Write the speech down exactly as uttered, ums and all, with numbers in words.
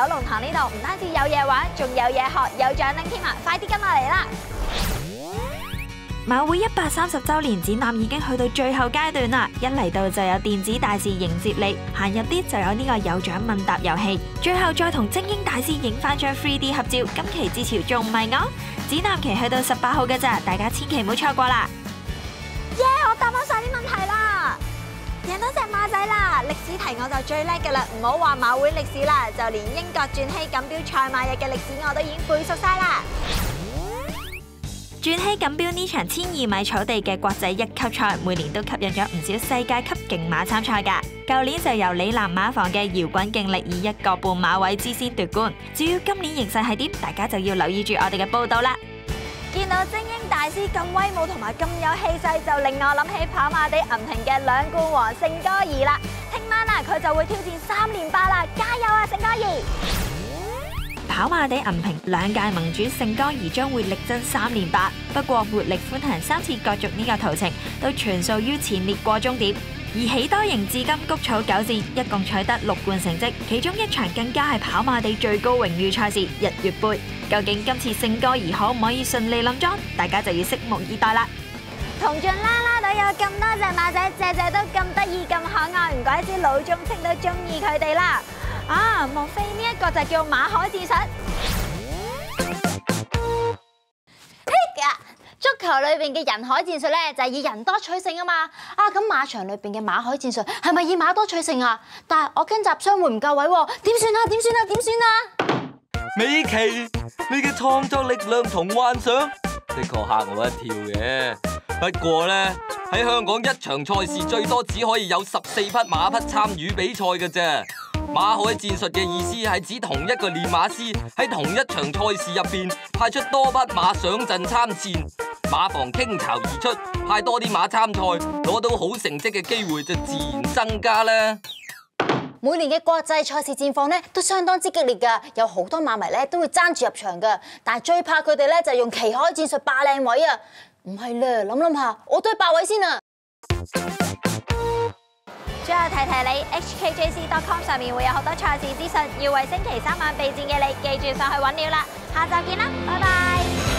九龍塘呢度唔單止有嘢玩，仲有嘢學，有獎拎添啊！快啲跟我嚟啦！ 馬會一百三十週年展覽已經去到最後階段啦，一嚟到就有電子大使迎接你，行入啲就有呢個有獎問答遊戲，最後再同精英大師影翻張 三 D 合照。今期之潮仲唔係我？展覽期去到十八號嘅咋，大家千祈唔好錯過啦！ 耶！我答啱晒啲問題啦，贏到隻馬仔啦！歷史題我就最叻噶啦，唔好話馬會歷史啦，就連英國鑽禧錦標賽馬日嘅歷史我都已經背熟晒啦。 鑽禧錦標呢場千二米草地嘅國際一級賽，每年都吸引咗唔少世界級競馬參賽㗎。舊年就由里南馬房嘅搖滾勁力以一個半馬位之先奪冠。至於今年形勢係點，大家就要留意住我哋嘅報道啦。 見到精英大師咁威武同埋咁有氣勢，就令我諗起跑馬地銀屏嘅兩冠王聖哥兒啦。聽晚啊，佢就會挑戰三連霸啦，加油啊，聖哥兒！ 跑馬地銀屏兩屆盟主聖哥兒將會力爭三連霸，不過活力歡騰三次角逐呢個途程都全數於前列過終點。而喜多營至今谷草九戰，一共取得六冠成績，其中一場更加係跑馬地最高榮譽賽事日月杯。究竟今次聖哥兒可唔可以順利冧莊？大家就要拭目以待啦！ 同進啦啦隊有咁多隻馬仔，隻隻都咁得意咁可愛，唔怪之老中青都中意佢哋啦！啊，莫非呢一個就叫馬海戰術？足球裏邊嘅人海戰術咧，就係以人多取勝啊嘛！啊，咁馬場裏邊嘅馬海戰術係咪以馬多取勝啊？但係我驚集商會唔夠位喎，點算啊？點算啊？點算啊？ 美琪，你嘅創作力量同幻想的確嚇我一跳嘅。不過咧，喺香港一場賽事最多只可以有十四匹馬匹參與比賽嘅啫。馬海戰術嘅意思係指同一個練馬師喺同一場賽事入邊派出多匹馬上陣參戰，馬房傾巢而出，派多啲馬參賽，攞到好成績嘅機會就自然增加啦。 每年嘅國際賽事戰況咧都相當之激烈㗎，有好多馬迷咧都會爭住入場㗎，但係最怕佢哋咧就係用旗海戰術霸靚位啊！唔係啦，諗諗下，我都係霸位先啊！最後提提你 H K J C dot com 上面會有好多賽事資訊，要為星期三晚備戰嘅你記住上去揾料啦！下集見啦，拜拜。